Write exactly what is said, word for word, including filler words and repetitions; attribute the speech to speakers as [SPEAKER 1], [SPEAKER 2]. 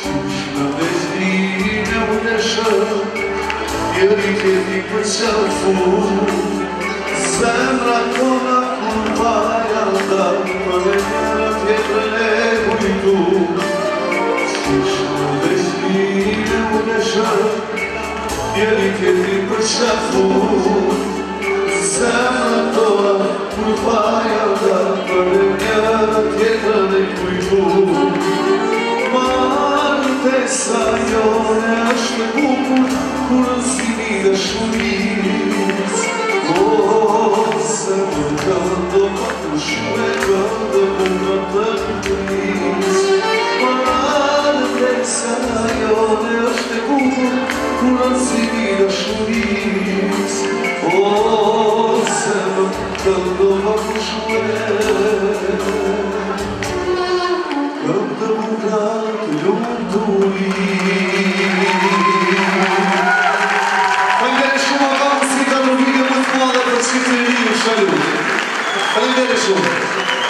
[SPEAKER 1] Në vezline u lëshë, jeri tjeti për qafu, zemra tona kur vaja nda, për e njëra tjetër e kujtu. Në vezline u lëshë, jeri tjeti për qafu, zemra tona kur vaja nda, për e njëra tjetër e kujtu. Martesa jone është bukur, kur nëzimi dhe shumis. O, se më këndo pa të shme këndo më të këndis. Martesa jone është bukur, kur nëzimi dhe shumis. O, se më këndo pa të shme këndo buka të lumëturi. Falemderit shumë ata, si ka në video më të madhe për shqiptërinë, shalu. Falemderit shumë.